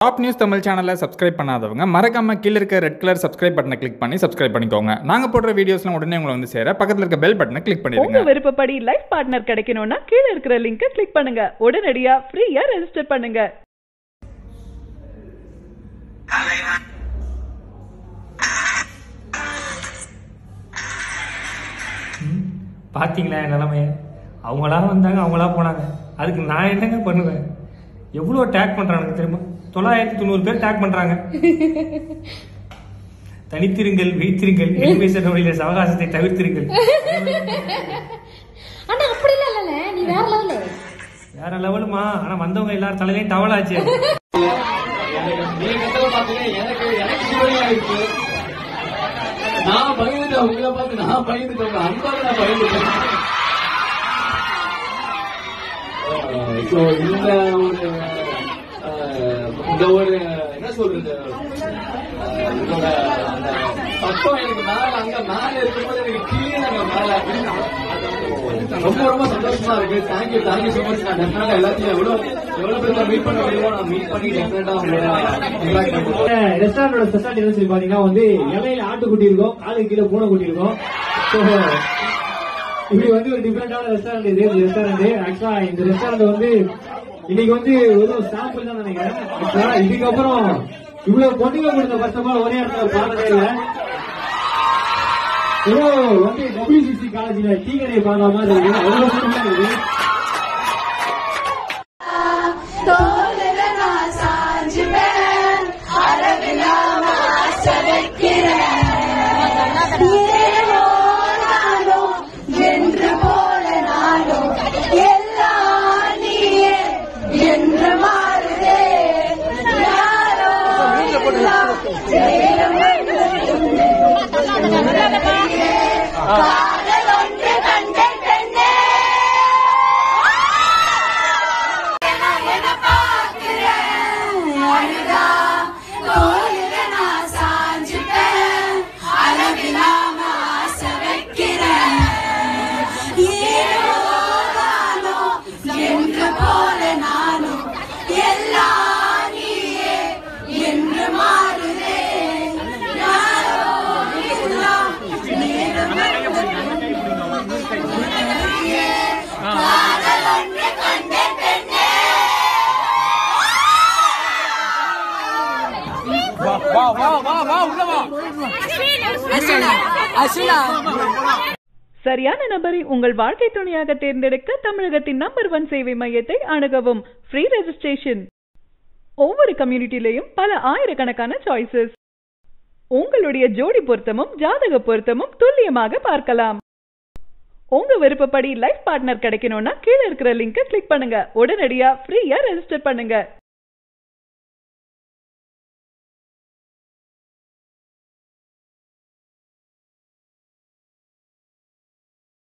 Top news Tamil சேனலை subscribe பண்ணாதவங்க மறக்காம கீழ இருக்க ரெட் கலர் சப்ஸ்கிரைப் பட்டனை கிளிக் பண்ணி சப்ஸ்கிரைப் பண்ணிக்கோங்க. நாங்க போடுற வீடியோஸ்லாம் உடனே உங்களை வந்து சேர பக்கத்துல இருக்க பெல் பட்டனை கிளிக் பண்ணிடுங்க. உங்க விருப்பப்படி லைஃப் பார்ட்னர் கிடைக்கணும்னா கீழ இருக்கிற லிங்கை கிளிக் பண்ணுங்க. உடனடியா ஃப்ரீயா ரெஜிஸ்டர் பண்ணுங்க. பாத்தீங்களா என் நிலைமைய? அவங்களா வந்தாங்க, அவங்களா போனாங்க. அதுக்கு நான் என்னங்க பண்ணுவேன்? எவ்வளவு டேக் பண்றானுங்க தெரியுமா? 990 பேர் டேக் பண்றாங்க. தனித்திருங்கள், வைத்திருங்கள், எலிவேஷன் வழியில அவகாசத்தை தவிர்த்திருங்கள். வேற லெவலுமா? ஆனா வந்தவங்க எல்லாரும் தலையிலையும் டவலாச்சு. நான் பயந்துட்டேன், உங்களை பார்த்து நான் பயந்துட்டேன், அன்பாக நான் பயந்துட்டேன். இந்த ஒரு என்ன சொல்றது, உங்களோட அந்த சத்தம் எனக்கு மேல அங்க மேல இருக்கும்போது எனக்கு கீழே நாங்க மேல ரொம்ப ரொம்ப சந்தோஷமா இருக்கு. Thank you so much. நான் டெஃபினட்டா எல்லாத்தையும் எவ்வளவு பேர் மீட் பண்ண முடியுமோ நான் மீட் பண்ணி டெஃபினட்டா உங்களோட ரெஸ்டாரண்டோட ஸ்பெஷாலிட்டி என்ன சொல்லி பாத்தீங்கன்னா வந்து இலையில ஆட்டுக்குட்டி இருக்கும், காலுக்கு கீழே பூனை குட்டி இருக்கும். இப்படி வந்து ஒரு டிஃபரெண்டான ரெஸ்டாரண்ட் இது ரெஸ்டாரண்ட். ஆக்சுவலா இந்த ரெஸ்டாரண்ட் வந்து இன்னைக்கு வந்து ஒரு சாம்பிள் தான் நினைக்கிறேன். இதுக்கப்புறம் இவ்வளவு பொண்ணுங்க கொடுத்த கஷ்டமா ஒரே இடத்துல பார்த்ததே இல்லை. ஏதோ வந்து WCC காலேஜ்ல டீ கடையை பார்த்த மாதிரி இருக்கு. அவ்வளவு சூப்பரா இருக்கு. சரியான நபரை உங்கள் வாழ்க்கை துணையாக தேர்ந்தெடுக்க தமிழகத்தின் நம்பர் 1 சேவை மையத்தை அணுகவும். Free registration. ஒவ்வொரு கம்யூனிட்டிலையும் பல ஆயிரக்கணக்கான சாய்ஸஸ். உங்களுடைய ஜோடி பொருத்தமும் ஜாதக பொருத்தமும் துல்லியமாக பார்க்கலாம். உங்க விருப்பப்படி லைஃப் பார்ட்னர் கிடைக்கணும்னா கீழ இருக்கிற லிங்கை கிளிக் பண்ணுங்க. உடனடியா ஃப்ரீயா ரெஜிஸ்டர் பண்ணுங்க.